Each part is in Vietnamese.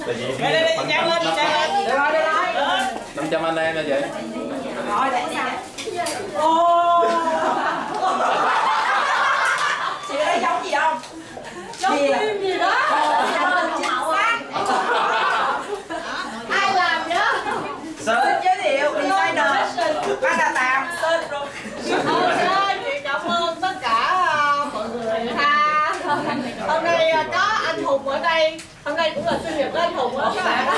Trang lên. Được rồi. 500 anh em nè chị. Rồi để sao? Chị ở đây giống gì không? Giống phim gì đó. Ai làm đó? Xin giới thiệu designer Ban Đà Tàm. Chị cảm ơn tất cả mọi người ha. Hôm nay có anh Hùng ở đây. Hôm nay cũng là sinh nhật của anh Hùng đó các bạn.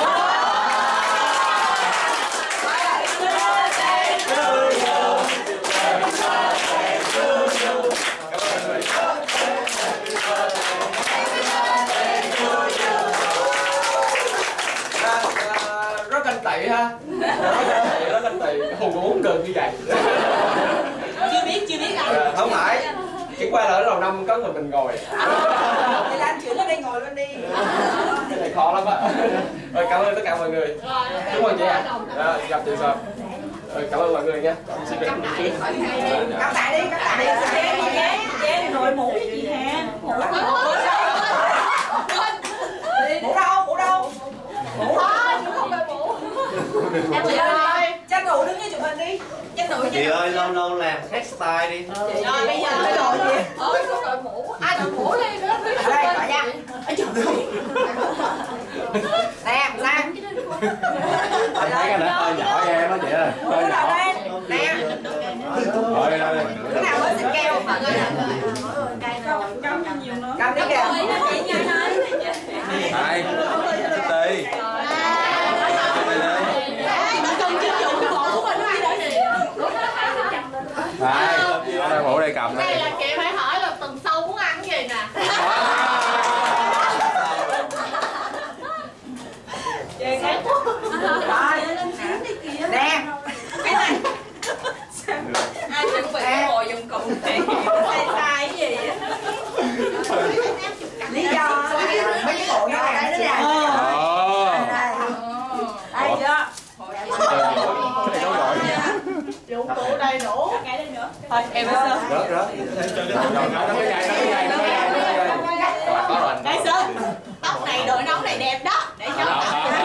Rất canh tị ha. Rất canh tị. Hùng cũng uống gần như vậy. Chưa biết anh. Không phải. Chỉ qua là ở lầu 5 có người mình ngồi. Thì là anh chuyển lên đây ngồi luôn đi. Cái này khó lắm á. Rồi cảm ơn tất cả mọi người. Chúc mừng chị ạ. Gặp chị sau. Cảm ơn mọi người nha. Xin Cắm tại đi. Chế rồi mũ với chị Hà. Mũ đâu? Mũ không phải mũ. Em chị ơi, tranh thủ đứng với chụp hình đi. Chị ơi, lâu làm hairstyle đi. Rồi bây giờ cái đội gì? không đội mũ. Ai đội mũ đi nữa. Đây, gọi nha. Nè, Lan. Anh thấy cái đó hơi nhỏ em á chị ơi. Hơi nhỏ. Nè. Rồi đây. Cái nào mới xịt keo mà cầm đi kìa. Đây. Đi. Đây, bộ đây cầm đây. đây. Đây là chị phải hỏi là tuần sau muốn ăn cái gì nè. Nè. Cái này. Ai chuẩn bị ngồi dùng cùng chị. Sai cái gì á. Lý do mấy cái bộ nó đây đó nè. Đây chưa? Dụng cụ đầy đủ. Thôi em ơi. Rớt. Đây Sơn. Tóc này đội nón này đẹp đó. Để cho.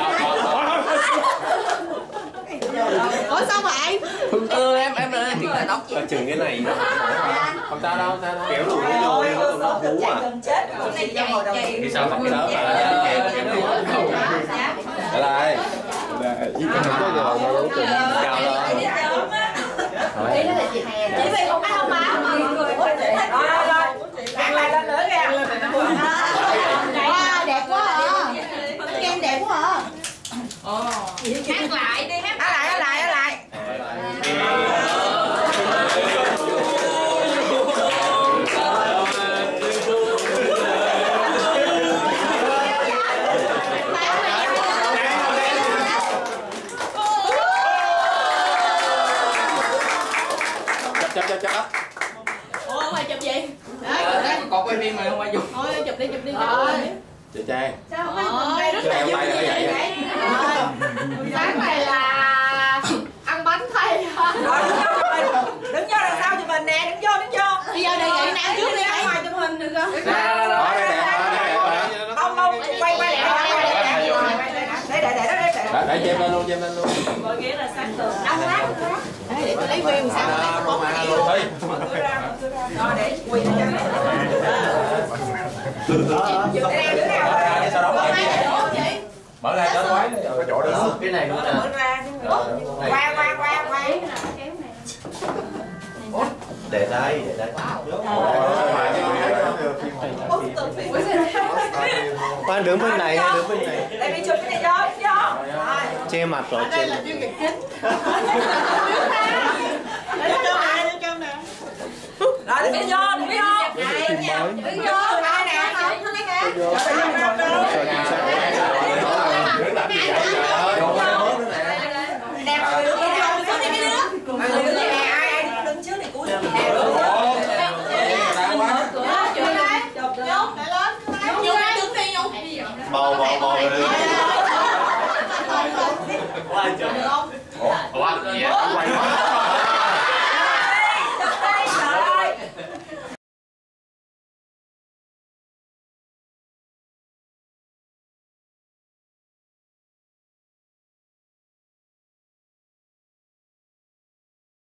Ủa sao vậy? Em là chừng lại tóc chị. Chừng cái này. Không sao đâu. Kéo lùi cái lùi nó cú à. Chết rồi. Này trong hồi đầu tiên. Đi sao tóc sớm mà. Đây. Chào rồi. Đây là chị Hè. Chị về không ai không báo mà mọi người có thể thấy. Rồi. Ăn lại lên nữa kìa. Wow, đẹp quá à. Em đẹp quá à. Hát lại đi, hát lại. Chấp. Ủa mày chụp gì? Đấy, còn quay phim mà không ai dùng. Thôi chụp đi. Chị Trang. Sao không phải rất là vui vậy? Sáng này là ăn bánh thay. Đứng vô đằng sau chụp hình nè, đứng vô. Bây giờ đề nghị Nam trước đi, ra ngoài chụp hình được không? Không, quay lại. Để cho em lên luôn. Ngồi ghế là sát tường. Đông lắm. Để tôi lấy view sao mà Rồi để quỳ lên cho. Sau đó mở ra cho quái có chỗ đó. Cái này nữa nè. Mở ra. Qua. Để đây. Khoan đứng bên này hay đứng bên này? Đây đi chụp cái này cho. Che mặt rồi. đây là chuyên nghiệp chính. Đưa cho nè. Rồi đi vô. Đứng vô. Ai nè. Đẹp rồi đứng ai đứng trước thì cúi xuống. Bầu Ủa anh chụp. Ủa, quay quá.